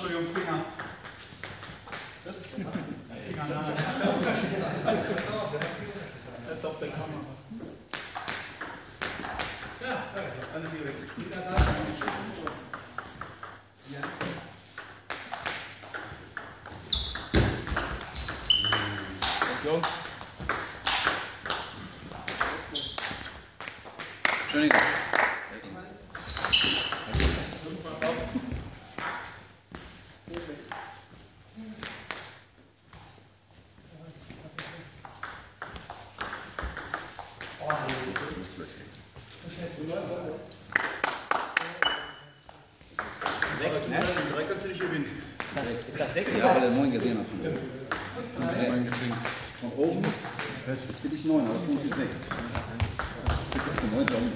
Entschuldigung, Finger. Das ist Finger. Das ist auf der Kamera. Ja, alle vier weg. Wieder da. Ja. Jungs. Entschuldigung. Drei kannst du nicht gewinnen. Ist das 6? Ja, weil er 9 gesehen hat von oben. Von oben ist für dich 9, aber von uns ist 6. Von 9 dann.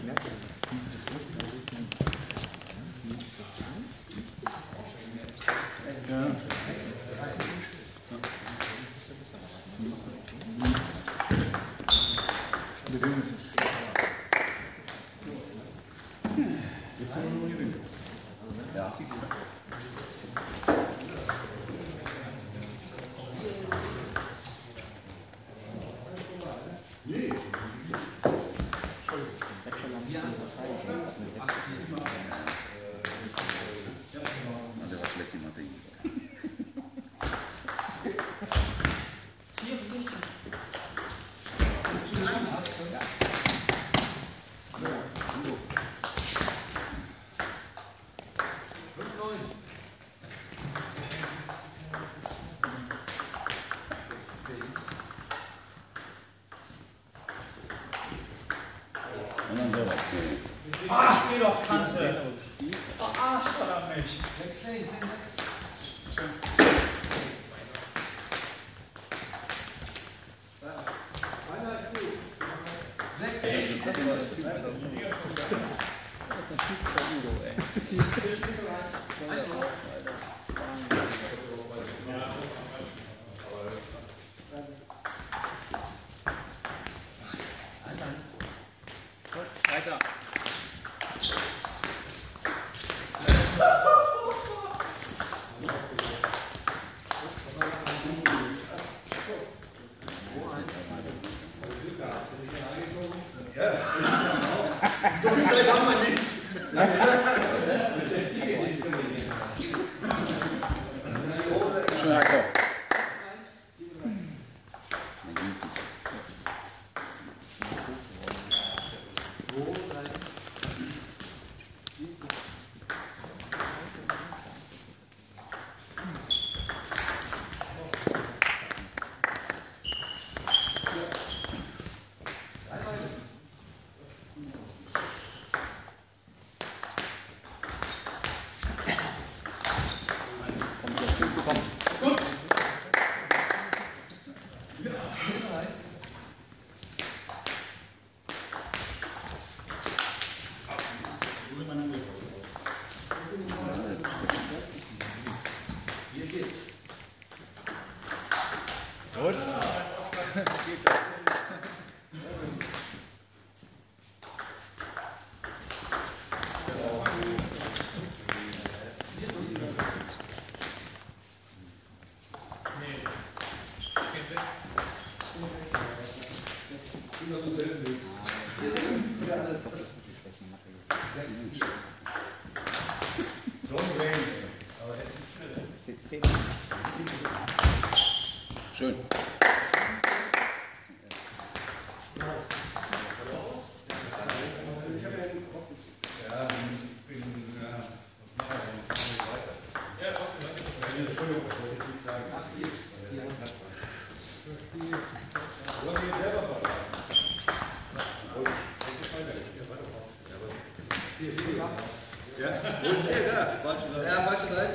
Ja. Der war schlecht in Mathe. Und dann selber. Ah, spiel doch Kante. Verarscht er mich. Weiter. So viel Zeit haben wir nicht. Schön, Herr Koch. Gut. Schön. Ja, wo ist der da? Falsche Seite. Ja, falsche Seite.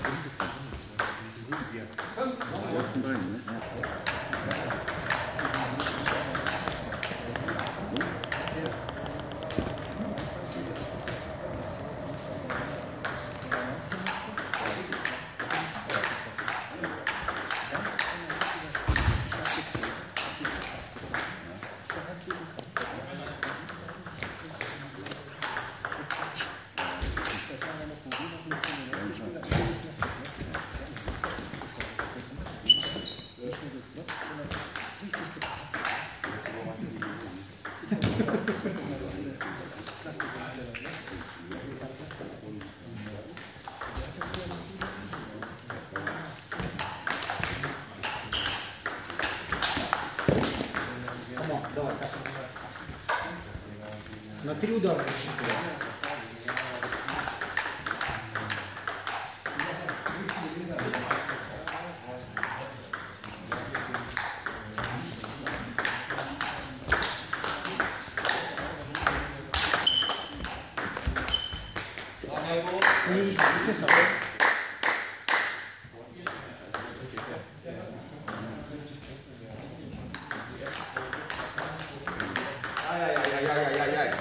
Die letzten beiden, ne? На 3 удара рассчитывай. Ай-яй-яй-яй-яй-яй-яй.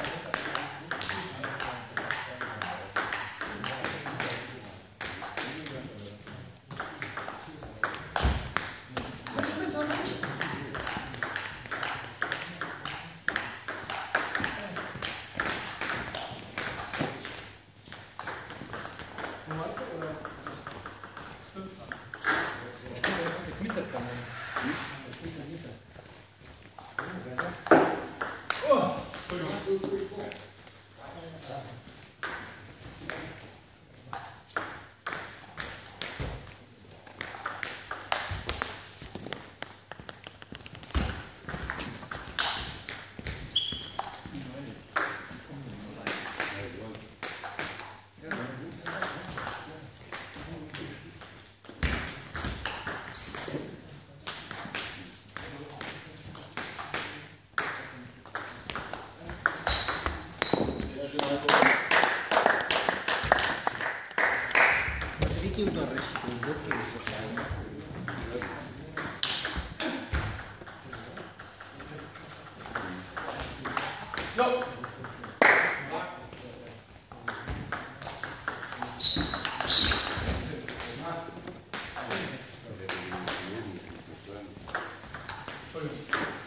Третий удар рассчитывай. Бокки высокая. Entschuldigung.